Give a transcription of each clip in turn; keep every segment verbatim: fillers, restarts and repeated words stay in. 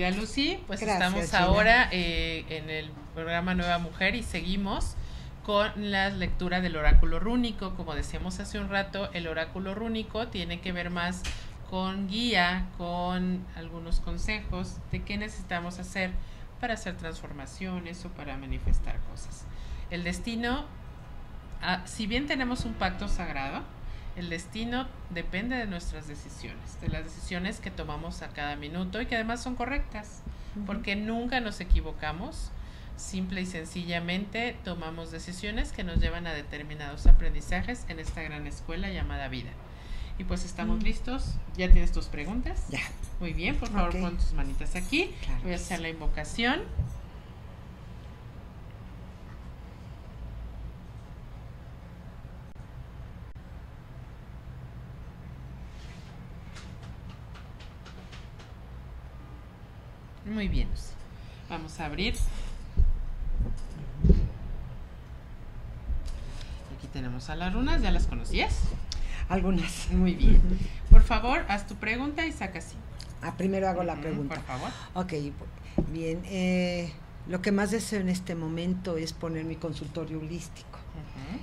María Lucy, pues Gracias, estamos Gina. ahora eh, en el programa Nueva Mujer y seguimos con la lectura del oráculo rúnico. Como decíamos hace un rato, el oráculo rúnico tiene que ver más con guía, con algunos consejos de qué necesitamos hacer para hacer transformaciones o para manifestar cosas. El destino, ah, si bien tenemos un pacto sagrado, el destino depende de nuestras decisiones, de las decisiones que tomamos a cada minuto y que además son correctas, uh-huh. porque nunca nos equivocamos, simple y sencillamente tomamos decisiones que nos llevan a determinados aprendizajes en esta gran escuela llamada vida. Y pues estamos mm. listos. ¿Ya tienes tus preguntas? Ya. Muy bien, por favor, okay. pon tus manitas aquí. Claro. Voy a hacer la invocación. Muy bien. Vamos a abrir. Aquí tenemos a las runas. ¿Ya las conocías? Algunas. Muy bien. Uh-huh. Por favor, haz tu pregunta y saca cinco. Ah, primero hago uh-huh, la pregunta. Por favor. Ok, bien. Eh, lo que más deseo en este momento es poner mi consultorio holístico. Uh-huh.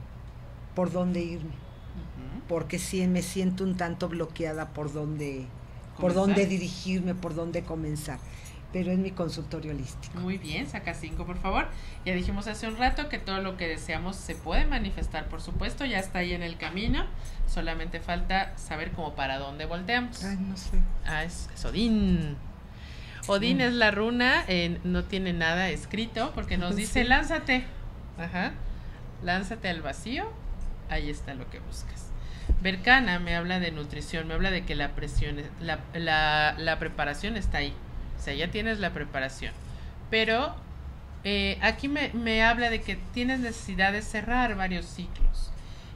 ¿Por dónde irme? Uh-huh. Porque sí me siento un tanto bloqueada por dónde, por dónde dirigirme, por dónde comenzar. Pero es mi consultorio holístico. Muy bien, saca cinco, por favor. Ya dijimos hace un rato que todo lo que deseamos se puede manifestar, por supuesto, ya está ahí en el camino. Solamente falta saber cómo para dónde volteamos. Ay, no sé. Ah, es, es Odín. Odín sí. es la runa, eh, no tiene nada escrito, porque nos dice, sí. lánzate. Ajá. Lánzate al vacío, ahí está lo que buscas. Berkana me habla de nutrición, me habla de que la presión, la, la, la preparación está ahí. O sea, ya tienes la preparación. Pero eh, aquí me, me habla de que tienes necesidad de cerrar varios ciclos.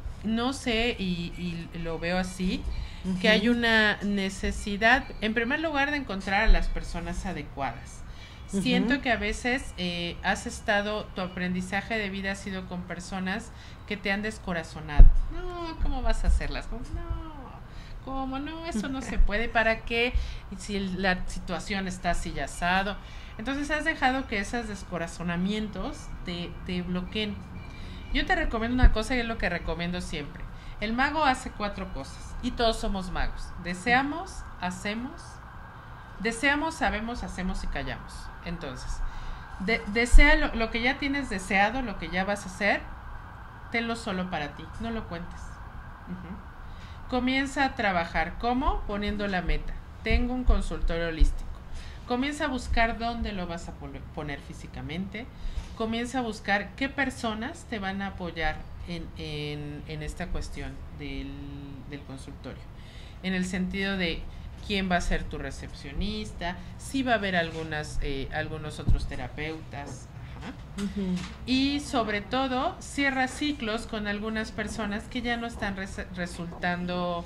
No sé, y, y lo veo así, uh-huh. que hay una necesidad, en primer lugar, de encontrar a las personas adecuadas. Uh-huh. Siento que a veces eh, has estado, tu aprendizaje de vida ha sido con personas que te han descorazonado. No, ¿cómo vas a hacerlas? Como, no. ¿Cómo no? Eso no se puede. ¿Para qué? Si la situación está así ya asado. Entonces has dejado que esos descorazonamientos te, te bloqueen. Yo te recomiendo una cosa y es lo que recomiendo siempre. El mago hace cuatro cosas y todos somos magos. Deseamos, hacemos, deseamos, sabemos, hacemos y callamos. Entonces, de, desea lo, lo que ya tienes deseado, lo que ya vas a hacer, tenlo solo para ti, no lo cuentes. Uh-huh. Comienza a trabajar. ¿Cómo? Poniendo la meta. Tengo un consultorio holístico. Comienza a buscar dónde lo vas a poner físicamente. Comienza a buscar qué personas te van a apoyar en, en, en esta cuestión del, del consultorio. En el sentido de quién va a ser tu recepcionista, si va a haber algunas, eh, algunos otros terapeutas. Uh-huh. Y sobre todo cierra ciclos con algunas personas que ya no están res- resultando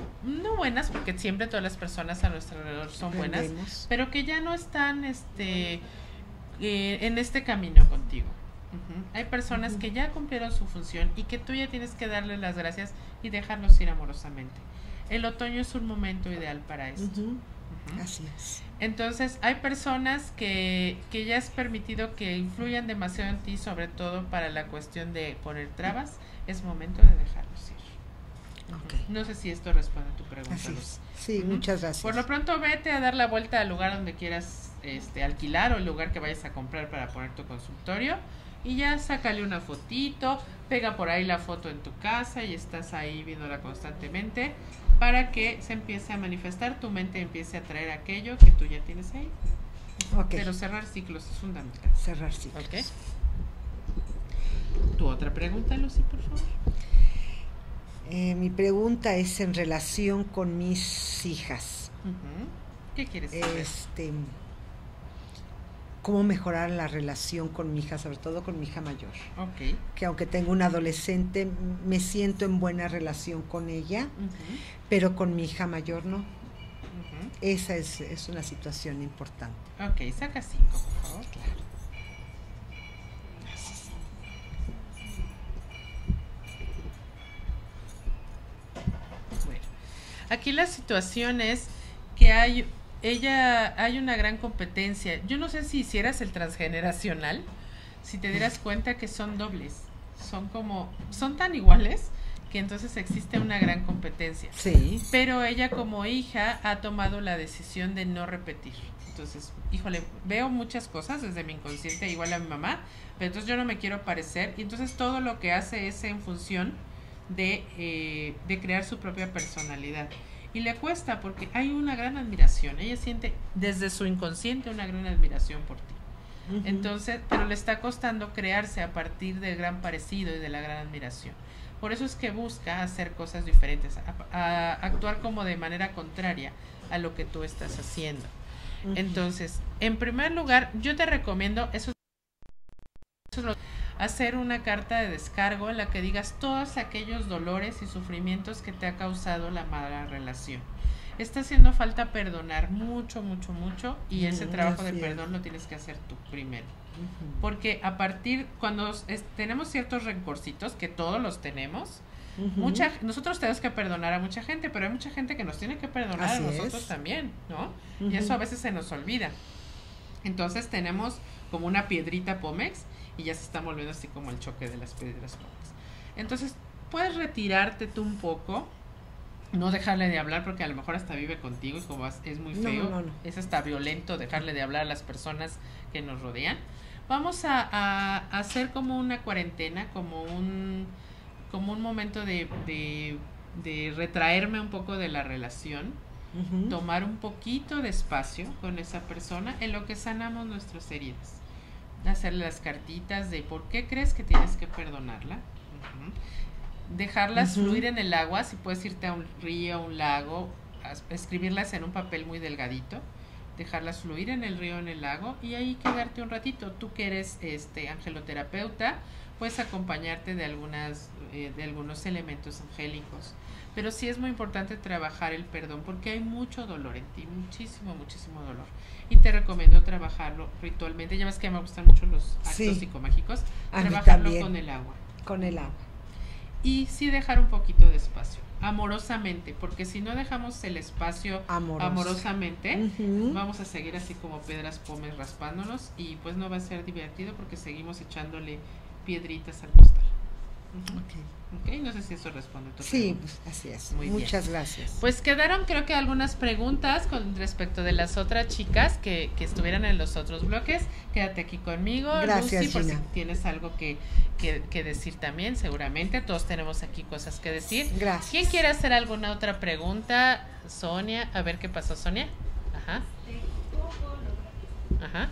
no buenas, porque siempre todas las personas a nuestro alrededor son buenas, Aprendemos. pero que ya no están este eh, en este camino contigo. Uh-huh. Hay personas uh-huh. que ya cumplieron su función y que tú ya tienes que darles las gracias y dejarlos ir amorosamente. El otoño es un momento ideal para esto. Uh-huh. Uh-huh. Así es. Entonces hay personas que, que ya has permitido que influyan demasiado en ti, sobre todo para la cuestión de poner trabas. Es momento de dejarlos ir. Okay. No sé si esto responde a tu pregunta. Así es. Sí, uh-huh. muchas gracias. Por lo pronto vete a dar la vuelta al lugar donde quieras este, alquilar o el lugar que vayas a comprar para poner tu consultorio y ya sácale una fotito, pega por ahí la foto en tu casa y estás ahí viéndola constantemente para que se empiece a manifestar, tu mente empiece a traer aquello que tú ya tienes ahí. Okay. Pero cerrar ciclos es fundamental. Cerrar ciclos. Okay. ¿Tu otra pregunta, Lucy, por favor? Eh, mi pregunta es en relación con mis hijas. Uh-huh. ¿Qué quieres saber? Este, ¿Cómo mejorar la relación con mi hija, sobre todo con mi hija mayor? Okay. Que aunque tengo una adolescente, me siento en buena relación con ella, uh-huh. pero con mi hija mayor no. Uh-huh. Esa es, es una situación importante. Ok, saca cinco, por favor. Claro. Bueno, aquí la situación es que hay ella, hay una gran competencia. Yo no sé si hicieras el transgeneracional, si te dieras cuenta que son dobles, son como, son tan iguales que entonces existe una gran competencia. Sí. Pero ella como hija ha tomado la decisión de no repetir. Entonces, híjole, veo muchas cosas desde mi inconsciente, igual a mi mamá, pero entonces yo no me quiero parecer, y entonces todo lo que hace es en función de, eh, de crear su propia personalidad. Y le cuesta porque hay una gran admiración, ella siente desde su inconsciente una gran admiración por ti. Uh-huh. Entonces, pero le está costando crearse a partir del gran parecido y de la gran admiración. Por eso es que busca hacer cosas diferentes, a, a actuar como de manera contraria a lo que tú estás haciendo. Uh-huh. Entonces, en primer lugar, yo te recomiendo eso, eso es lo, hacer una carta de descargo en la que digas todos aquellos dolores y sufrimientos que te ha causado la mala relación. Está haciendo falta perdonar mucho, mucho, mucho, y ese trabajo de perdón lo tienes que hacer tú primero. Uh-huh. Porque a partir, cuando es, tenemos ciertos rencorcitos, que todos los tenemos, uh-huh. mucha, nosotros tenemos que perdonar a mucha gente, pero hay mucha gente que nos tiene que perdonar Así a nosotros es. también, ¿no? Uh-huh. Y eso a veces se nos olvida. Entonces tenemos como una piedrita Pómex y ya se está volviendo así como el choque de las piedras Pómex. Entonces puedes retirarte tú un poco, no dejarle de hablar porque a lo mejor hasta vive contigo y como es muy feo, no, no, no. es hasta violento dejarle de hablar a las personas que nos rodean. Vamos a, a, a hacer como una cuarentena, como un como un momento de, de, de retraerme un poco de la relación, uh-huh. tomar un poquito de espacio con esa persona en lo que sanamos nuestras heridas, hacerle las cartitas de por qué crees que tienes que perdonarla, uh-huh. dejarlas uh-huh. fluir en el agua, si puedes irte a un río, a un lago, a escribirlas en un papel muy delgadito, dejarlas fluir en el río, en el lago, y ahí quedarte un ratito. Tú que eres este angeloterapeuta, puedes acompañarte de algunas eh, de algunos elementos angélicos, pero sí es muy importante trabajar el perdón porque hay mucho dolor en ti, muchísimo, muchísimo dolor, y te recomiendo trabajarlo ritualmente. Ya ves que me gustan mucho los actos sí. psicomágicos, a trabajarlo con el agua. Con el agua. Y sí dejar un poquito de espacio, amorosamente, porque si no dejamos el espacio Amoroso. amorosamente, uh-huh. vamos a seguir así como piedras Pómex raspándonos, y pues no va a ser divertido porque seguimos echándole piedritas al costal. Uh-huh. Okay. Okay, no sé si eso responde a tu Sí, pregunta. Pues así es. Muy Muchas bien. gracias. Pues quedaron creo que algunas preguntas con respecto de las otras chicas que, que estuvieran en los otros bloques. Quédate aquí conmigo, gracias, Lucy, por Gina. si tienes algo que, que, que decir también, seguramente. Todos tenemos aquí cosas que decir. Gracias. ¿Quién quiere hacer alguna otra pregunta? Sonia, a ver qué pasó, Sonia. Ajá. Ajá.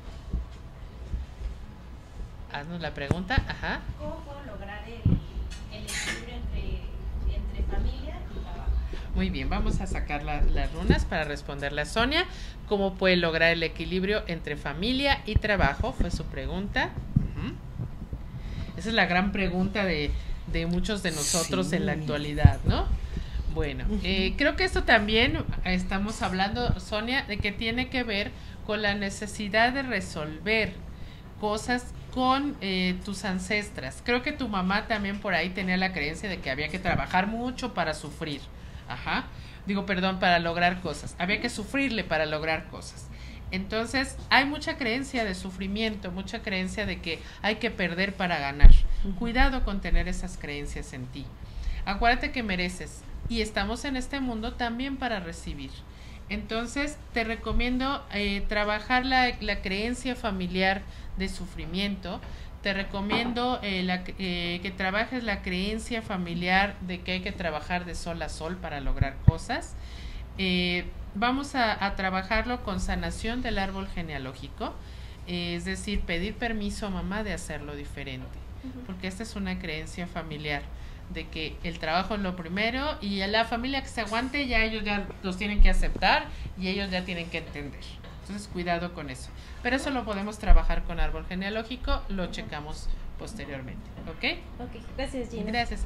Haznos la pregunta. Ajá. ¿Cómo puedo lograr el, el equilibrio entre, entre familia y trabajo? Muy bien, vamos a sacar la, las runas para responderle a Sonia. ¿Cómo puede lograr el equilibrio entre familia y trabajo? Fue su pregunta. Uh-huh. Esa es la gran pregunta de, de muchos de nosotros sí. en la actualidad, ¿no? Bueno, uh-huh. eh, creo que esto también estamos hablando, Sonia, de que tiene que ver con la necesidad de resolver cosas con eh, tus ancestras. Creo que tu mamá también por ahí tenía la creencia de que había que trabajar mucho para sufrir. Ajá. Digo, perdón, para lograr cosas. Había que sufrirle para lograr cosas. Entonces, hay mucha creencia de sufrimiento, mucha creencia de que hay que perder para ganar. Uh-huh. Cuidado con tener esas creencias en ti. Acuérdate que mereces y estamos en este mundo también para recibir. Entonces, te recomiendo eh, trabajar la, la creencia familiar de sufrimiento. Te recomiendo eh, la, eh, que trabajes la creencia familiar de que hay que trabajar de sol a sol para lograr cosas. Eh, vamos a, a trabajarlo con sanación del árbol genealógico, eh, es decir, pedir permiso a mamá de hacerlo diferente, uh-huh. porque esta es una creencia familiar de que el trabajo es lo primero y a la familia que se aguante ya ellos ya los tienen que aceptar y ellos ya tienen que entender. Entonces cuidado con eso, pero eso lo podemos trabajar con árbol genealógico, lo checamos posteriormente. ¿Ok? Ok, gracias, Gina. Gracias.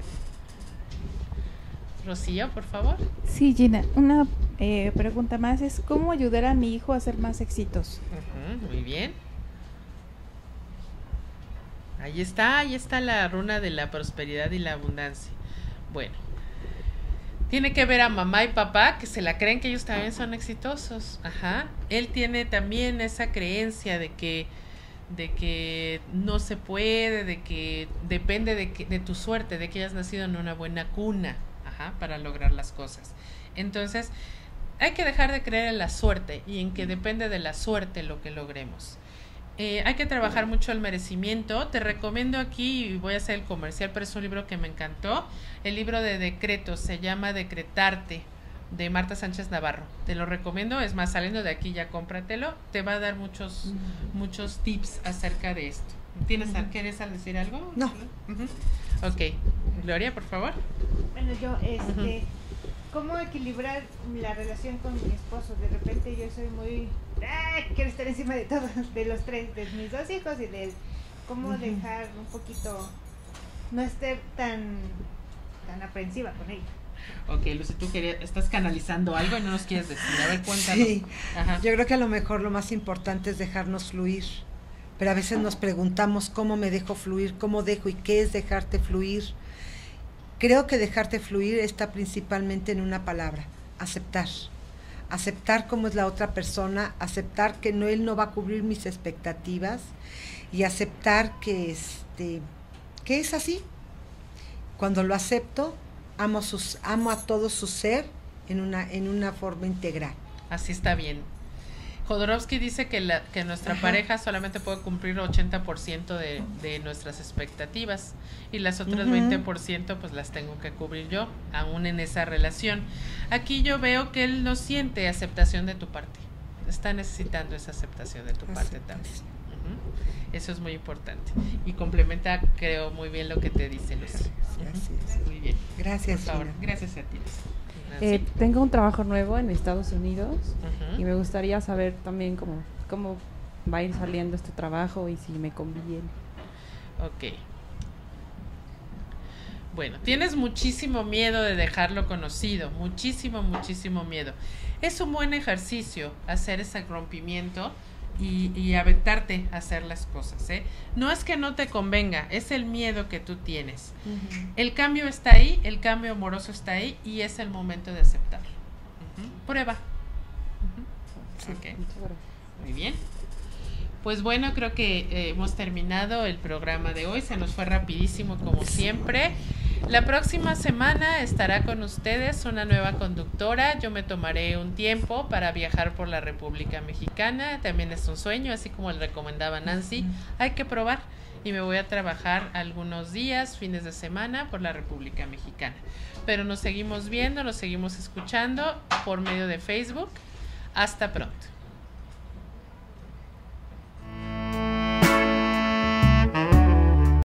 Rocío, por favor. Sí, Gina, una eh, pregunta más es ¿cómo ayudar a mi hijo a ser más exitoso? Uh-huh, muy bien. Ahí está, ahí está la runa de la prosperidad y la abundancia. Bueno, Tiene que ver a mamá y papá que se la creen que ellos también son exitosos. Ajá. Él tiene también esa creencia de que de que no se puede, de que depende de, que, de tu suerte, de que hayas nacido en una buena cuna, ajá, para lograr las cosas. Entonces, hay que dejar de creer en la suerte y en que depende de la suerte lo que logremos. Eh, hay que trabajar mucho el merecimiento. Te recomiendo aquí, y voy a hacer el comercial, pero es un libro que me encantó, el libro de decretos, se llama Decretarte, de Marta Sánchez Navarro. Te lo recomiendo, es más, saliendo de aquí ya cómpratelo, te va a dar muchos uh-huh. muchos tips acerca de esto. ¿Tienes uh-huh. ¿Quieres decir algo? No. Uh-huh. Ok, Gloria, por favor. Bueno, yo, este, uh-huh. ¿cómo equilibrar la relación con mi esposo? De repente yo soy muy, ¡ah! Quiero estar encima de todos, de los tres, de mis dos hijos y de cómo uh-huh. dejar un poquito, no estar tan, tan aprensiva con ella. Ok, Lucy, tú querías, estás canalizando algo y no nos quieres decir. A ver, cuéntanos. Sí, Ajá. Yo creo que a lo mejor lo más importante es dejarnos fluir, pero a veces nos preguntamos cómo me dejo fluir, cómo dejo y qué es dejarte fluir. Creo que dejarte fluir está principalmente en una palabra, aceptar. Aceptar cómo es la otra persona, aceptar que no, él no va a cubrir mis expectativas y aceptar que, este, que es así. Cuando lo acepto, amo, sus, amo a todo su ser en una, en una forma integral. Así está bien. Jodorowsky dice que, la, que nuestra Ajá. pareja solamente puede cumplir ochenta por ciento de, de nuestras expectativas y las otras uh-huh. veinte por ciento pues las tengo que cubrir yo, aún en esa relación. Aquí yo veo que él no siente aceptación de tu parte, está necesitando esa aceptación de tu Aceptas. parte también. Uh-huh. Eso es muy importante y complementa, creo, muy bien lo que te dice Lucy. Gracias. Uh-huh. Muy bien. Gracias. Por favor, gracias a ti. Eh, tengo un trabajo nuevo en Estados Unidos uh-huh. y me gustaría saber también cómo, cómo va a ir saliendo este trabajo y si me conviene. Ok. Bueno, tienes muchísimo miedo de dejarlo conocido, muchísimo, muchísimo miedo. Es un buen ejercicio hacer ese rompimiento y, y aventarte a hacer las cosas, ¿eh? No es que no te convenga, es el miedo que tú tienes. Uh-huh. El cambio está ahí, el cambio amoroso está ahí y es el momento de aceptarlo. Uh-huh. Prueba. Uh-huh. Sí, okay. Muchas gracias. Muy bien. Pues bueno, creo que eh, hemos terminado el programa de hoy, se nos fue rapidísimo como siempre. La próxima semana estará con ustedes una nueva conductora. Yo me tomaré un tiempo para viajar por la República Mexicana. También es un sueño, así como le recomendaba Nancy. Hay que probar y me voy a trabajar algunos días, fines de semana, por la República Mexicana. Pero nos seguimos viendo, nos seguimos escuchando por medio de Facebook. Hasta pronto.